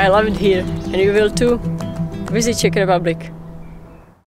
I love it here, and you will too. Visit Czech Republic.